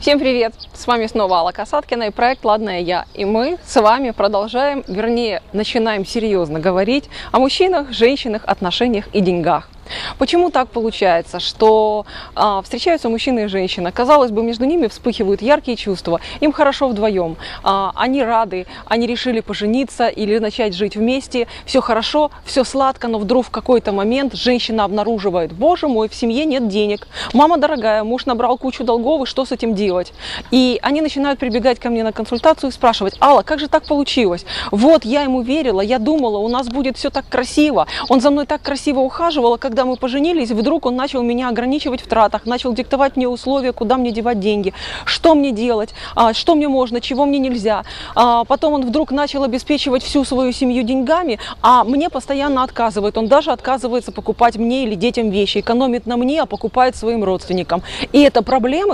Всем привет! С вами снова Алла Касаткина и проект «Ладная я». И мы с вами продолжаем, начинаем серьезно говорить о мужчинах, женщинах, отношениях и деньгах. Почему так получается, что встречаются мужчина и женщина, казалось бы, между ними вспыхивают яркие чувства, им хорошо вдвоем, они рады, они решили пожениться или начать жить вместе, все хорошо, все сладко, но вдруг в какой-то момент женщина обнаруживает: боже мой, в семье нет денег, мама дорогая, муж набрал кучу долгов, и что с этим делать? И они начинают прибегать ко мне на консультацию и спрашивать: Алла, как же так получилось? Вот я ему верила, я думала, у нас будет все так красиво, он за мной так красиво ухаживал, когда мы поженились, вдруг он начал меня ограничивать в тратах, начал диктовать мне условия, куда мне девать деньги, что мне делать, что мне можно, чего мне нельзя. Потом он вдруг начал обеспечивать всю свою семью деньгами, а мне постоянно отказывает. Он даже отказывается покупать мне или детям вещи, экономит на мне, а покупает своим родственникам. И это проблемы,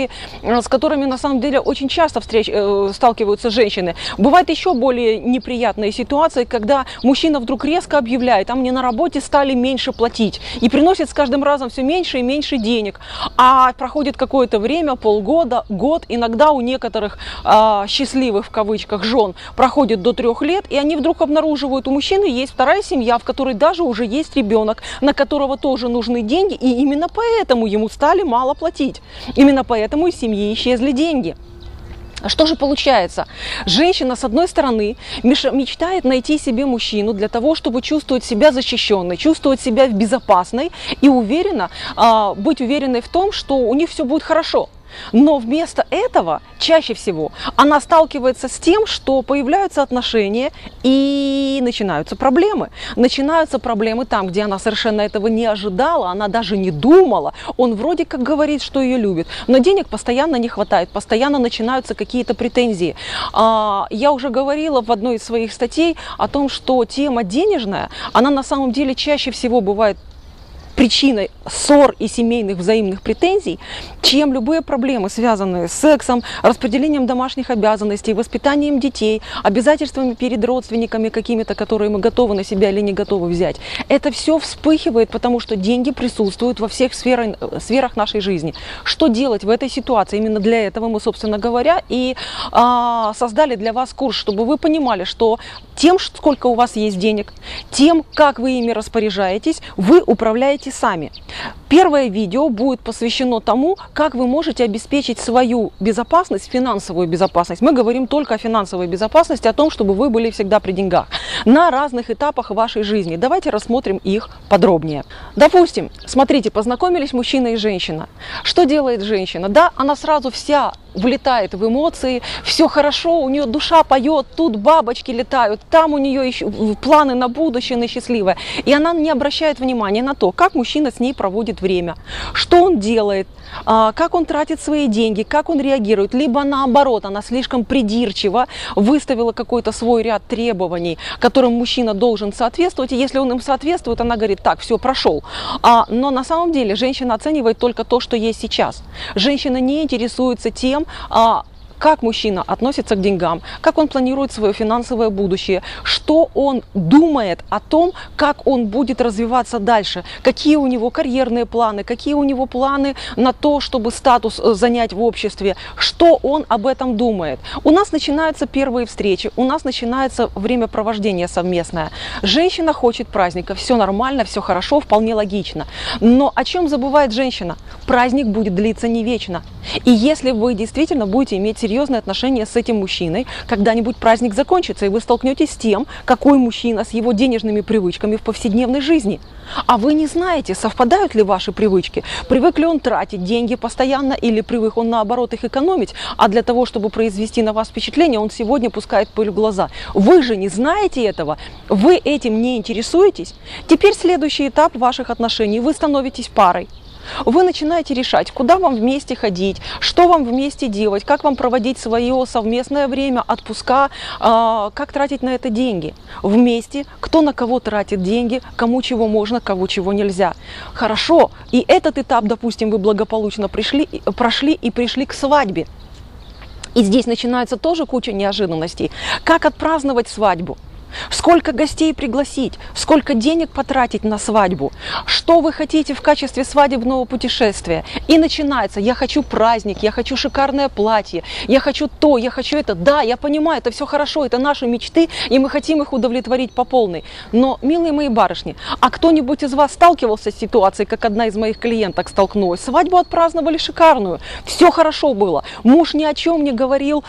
с которыми на самом деле очень часто сталкиваются женщины. Бывает еще более неприятные ситуации, когда мужчина вдруг резко объявляет: а мне на работе стали меньше платить. И приносит с каждым разом все меньше и меньше денег. А проходит какое-то время, полгода, год, иногда у некоторых счастливых в кавычках жен проходит до 3 лет, и они вдруг обнаруживают: у мужчины есть вторая семья, в которой даже уже есть ребенок, на которого тоже нужны деньги, и именно поэтому ему стали мало платить. Именно поэтому из семьи исчезли деньги. Что же получается? Женщина, с одной стороны, мечтает найти себе мужчину для того, чтобы чувствовать себя защищенной, чувствовать себя безопасной и быть уверенной в том, что у них все будет хорошо. Но вместо этого чаще всего она сталкивается с тем, что появляются отношения и начинаются проблемы. Начинаются проблемы там, где она совершенно этого не ожидала, она даже не думала. Он вроде как говорит, что ее любит, но денег постоянно не хватает, постоянно начинаются какие-то претензии. Я уже говорила в одной из своих статей о том, что тема денежная, она на самом деле чаще всего бывает причиной ссор и семейных взаимных претензий, чем любые проблемы, связанные с сексом, распределением домашних обязанностей, воспитанием детей, обязательствами перед родственниками какими-то, которые мы готовы на себя или не готовы взять. Это все вспыхивает, потому что деньги присутствуют во всех сферах нашей жизни. Что делать в этой ситуации? Именно для этого мы, собственно говоря, и создали для вас курс, чтобы вы понимали, что тем, сколько у вас есть денег, тем, как вы ими распоряжаетесь, вы управляете сами. Первое видео будет посвящено тому, как вы можете обеспечить свою безопасность, финансовую безопасность. Мы говорим только о финансовой безопасности, о том, чтобы вы были всегда при деньгах на разных этапах вашей жизни. Давайте рассмотрим их подробнее. Допустим, смотрите, познакомились мужчина и женщина. Что делает женщина? Да, она сразу вся влетает в эмоции, все хорошо, у нее душа поет, тут бабочки летают, там у нее еще планы на будущее, на счастливое. И она не обращает внимания на то, как мужчина с ней проводит время, что он делает, как он тратит свои деньги, как он реагирует. Либо наоборот, она слишком придирчиво выставила какой-то свой ряд требований, которым мужчина должен соответствовать, и если он им соответствует, она говорит: так, все, прошел. Но на самом деле женщина оценивает только то, что есть сейчас. Женщина не интересуется тем, как мужчина относится к деньгам, как он планирует свое финансовое будущее, что он думает о том, как он будет развиваться дальше, какие у него карьерные планы, какие у него планы на то, чтобы статус занять в обществе, что он об этом думает. У нас начинаются первые встречи, у нас начинается времяпровождение совместное. Женщина хочет праздника, все нормально, все хорошо, вполне логично. Но о чем забывает женщина? Праздник будет длиться не вечно. И если вы действительно будете иметь серьезные отношения с этим мужчиной, когда-нибудь праздник закончится, и вы столкнетесь с тем, какой мужчина с его денежными привычками в повседневной жизни. А вы не знаете, совпадают ли ваши привычки. Привык ли он тратить деньги постоянно, или привык он наоборот их экономить, а для того, чтобы произвести на вас впечатление, он сегодня пускает пыль в глаза. Вы же не знаете этого, вы этим не интересуетесь. Теперь следующий этап ваших отношений: вы становитесь парой. Вы начинаете решать, куда вам вместе ходить, что вам вместе делать, как вам проводить свое совместное время, отпуска, как тратить на это деньги. Вместе, кто на кого тратит деньги, кому чего можно, кому чего нельзя. Хорошо, и этот этап, допустим, вы благополучно прошли и пришли к свадьбе. И здесь начинается тоже куча неожиданностей. Как отпраздновать свадьбу? сколько гостей пригласить, сколько денег потратить на свадьбу, что вы хотите в качестве свадебного путешествия. И начинается: я хочу праздник, я хочу шикарное платье, я хочу то, я хочу это. Да, я понимаю, это все хорошо, это наши мечты, и мы хотим их удовлетворить по полной. Но, милые мои барышни, а кто-нибудь из вас сталкивался с ситуацией, как одна из моих клиенток столкнулась? Свадьбу отпраздновали шикарную, все хорошо было, муж ни о чем не говорил,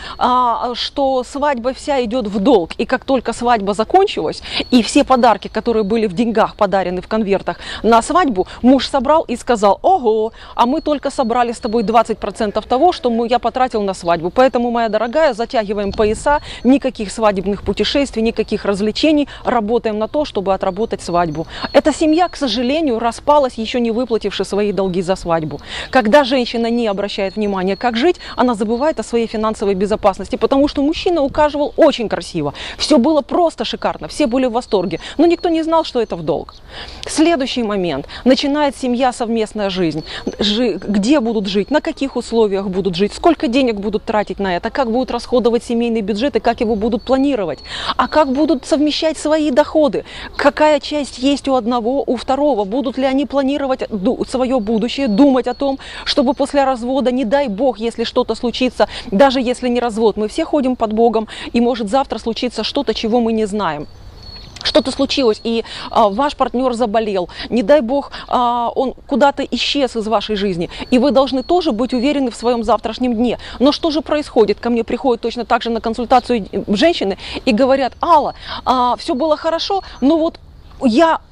что свадьба вся идет в долг, и как только свадьба закончилась, и все подарки, которые были в деньгах подарены в конвертах на свадьбу, муж собрал и сказал: ого, а мы только собрали с тобой 20% того, что я потратил на свадьбу. Поэтому, моя дорогая, затягиваем пояса, никаких свадебных путешествий, никаких развлечений, работаем на то, чтобы отработать свадьбу. Эта семья, к сожалению, распалась, еще не выплативши свои долги за свадьбу. Когда женщина не обращает внимания, как жить, она забывает о своей финансовой безопасности, потому что мужчина ухаживал очень красиво, все было просто шикарно, все были в восторге, но никто не знал, что это в долг. Следующий момент. Начинает семья, совместная жизнь. Где будут жить, на каких условиях будут жить, сколько денег будут тратить на это, как будут расходовать семейный бюджет и как его будут планировать, а как будут совмещать свои доходы, какая часть есть у одного, у второго, будут ли они планировать свое будущее, думать о том, чтобы после развода, не дай бог, если что-то случится, даже если не развод, мы все ходим под Богом, и может завтра случиться что-то, чего мы не знаем. Что-то случилось, и ваш партнер заболел, не дай бог, он куда-то исчез из вашей жизни, и вы должны тоже быть уверены в своем завтрашнем дне. Но что же происходит? Ко мне приходят точно так же на консультацию женщины и говорят: Алла, все было хорошо, но вот я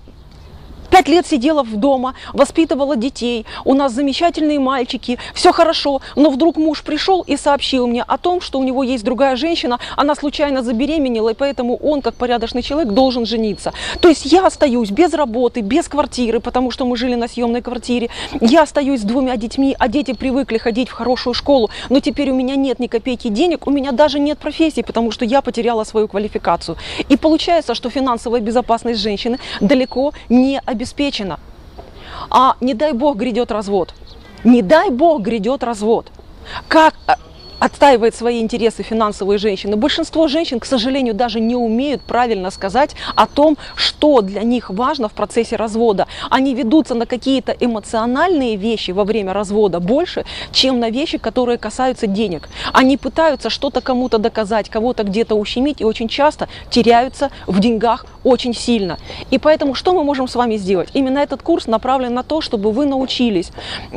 5 лет сидела дома, воспитывала детей, у нас замечательные мальчики, все хорошо, но вдруг муж пришел и сообщил мне о том, что у него есть другая женщина, она случайно забеременела, и поэтому он, как порядочный человек, должен жениться. То есть я остаюсь без работы, без квартиры, потому что мы жили на съемной квартире, я остаюсь с 2 детьми, а дети привыкли ходить в хорошую школу, но теперь у меня нет ни копейки денег, у меня даже нет профессии, потому что я потеряла свою квалификацию. И получается, что финансовая безопасность женщины далеко не обеспечена. А не дай бог грядет развод. Не дай бог грядет развод. Как отстаивает свои интересы финансовые женщины? Большинство женщин, к сожалению, даже не умеют правильно сказать о том, что для них важно в процессе развода. Они ведутся на какие-то эмоциональные вещи во время развода больше, чем на вещи, которые касаются денег. Они пытаются что-то кому-то доказать, кого-то где-то ущемить, и очень часто теряются в деньгах очень сильно. И поэтому что мы можем с вами сделать? Именно этот курс направлен на то, чтобы вы научились.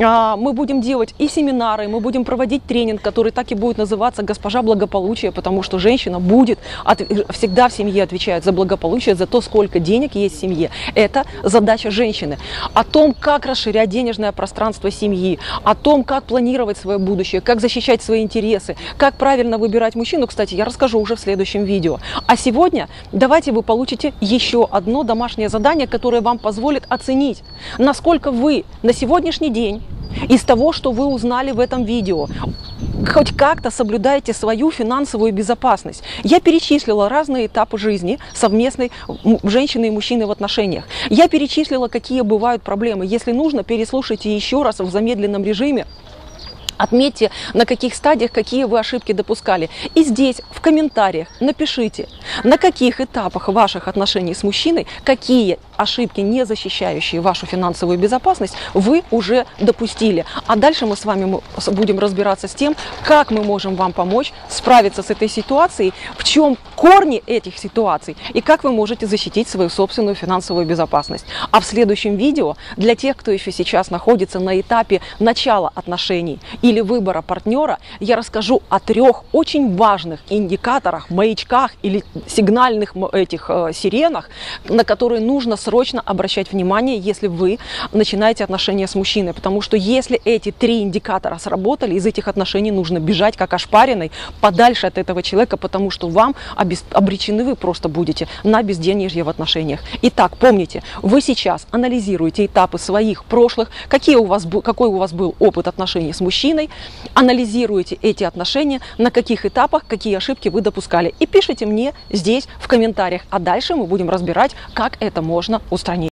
Мы будем делать и семинары, мы будем проводить тренинг, который так и будет называться «Госпожа благополучия», потому что женщина будет всегда в семье отвечает за благополучие, за то, сколько денег есть в семье. Это задача женщины. О том, как расширять денежное пространство семьи, о том, как планировать свое будущее, как защищать свои интересы, как правильно выбирать мужчину, кстати, я расскажу уже в следующем видео. А сегодня давайте вы получите еще одно домашнее задание, которое вам позволит оценить, насколько вы на сегодняшний день из того, что вы узнали в этом видео, хоть как-то соблюдаете свою финансовую безопасность. Я перечислила разные этапы жизни совместной женщины и мужчины в отношениях. Я перечислила, какие бывают проблемы. Если нужно, переслушайте еще раз в замедленном режиме. Отметьте, на каких стадиях какие вы ошибки допускали. И здесь в комментариях напишите, на каких этапах ваших отношений с мужчиной, какие ошибки, не защищающие вашу финансовую безопасность, вы уже допустили. А дальше мы с вами будем разбираться с тем, как мы можем вам помочь справиться с этой ситуацией, в чем корни этих ситуаций и как вы можете защитить свою собственную финансовую безопасность. А в следующем видео для тех, кто еще сейчас находится на этапе начала отношений или выбора партнера, я расскажу о 3 очень важных индикаторах, маячках или сигнальных сиренах, на которые нужно срочно обращать внимание, если вы начинаете отношения с мужчиной. Потому что если эти 3 индикатора сработали, из этих отношений нужно бежать как ошпаренной подальше от этого человека, потому что вам обречены вы просто будете на безденежье в отношениях. Итак, помните, вы сейчас анализируете этапы своих прошлых, какой у вас был опыт отношений с мужчиной, анализируете эти отношения, на каких этапах, какие ошибки вы допускали. И пишите мне здесь в комментариях. А дальше мы будем разбирать, как это можно устранить.